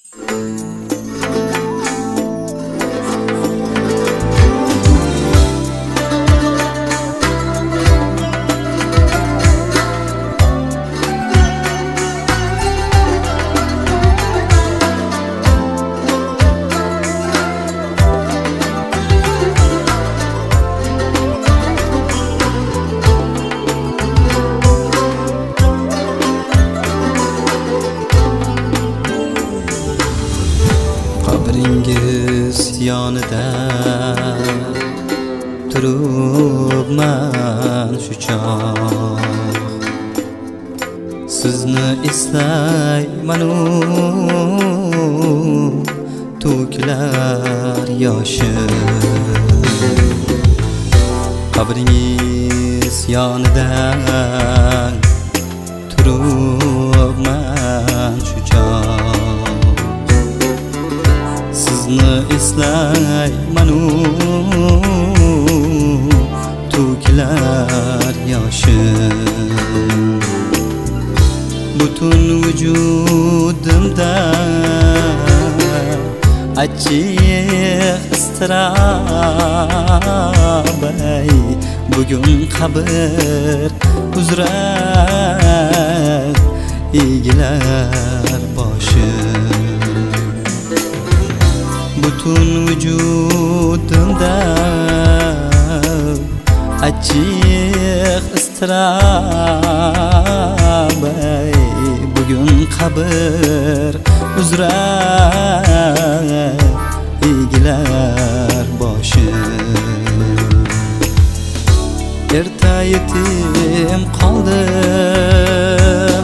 Qabringiz yonida turibman shu chog', sizni eslayman to'kilar yoshim. Qabringiz yonida turibman shu chog', sizni eslayman to'kilar yoshim. Butun vujudimda achchiq iztirob, bugun qabr uzra egilar boshim. Butun vujudimda achchiq iztirob, bugun qabr uzra egilar boshim. Erta yetim qoldim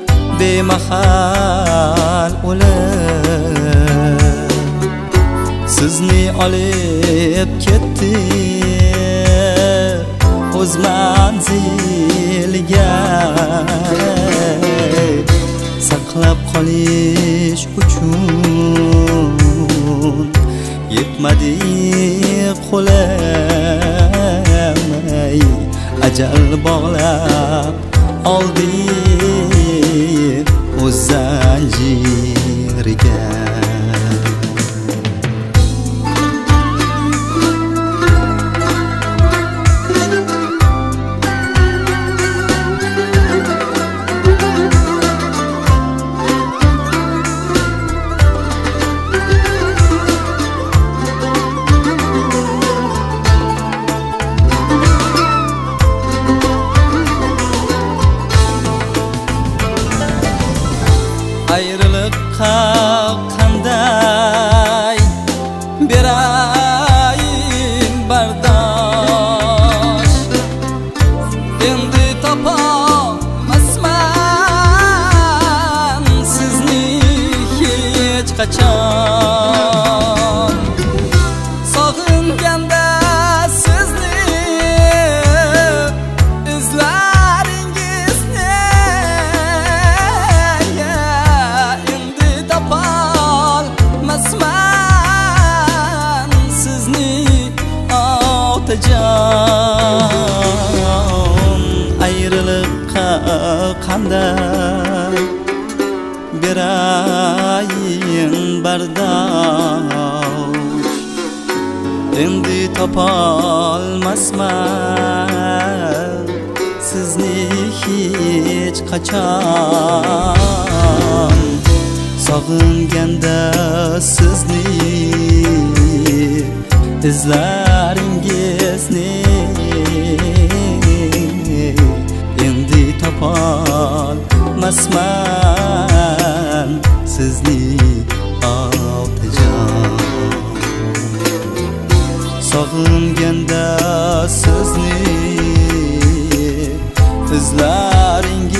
bemahal o'lib, sizni olib ketdi o'z manziliga. Saqlab qolish uchun yetmadi qo'lim, ajal bog'lab oldi o'z zanjiriga. Ayrılıkka qanday berayim bardosh, endi topolmasman sizni hech qachon. Sog'inganda sizni izlaringizni topolmasman sizni otajon. Ayrılıkka qanday berayim bardosh, endi topolmasman sizni hech qachon. Sog'inganda sizni izlaringizni endi topolmasman sizni otajon. Sog'inganda sizni izlaringizni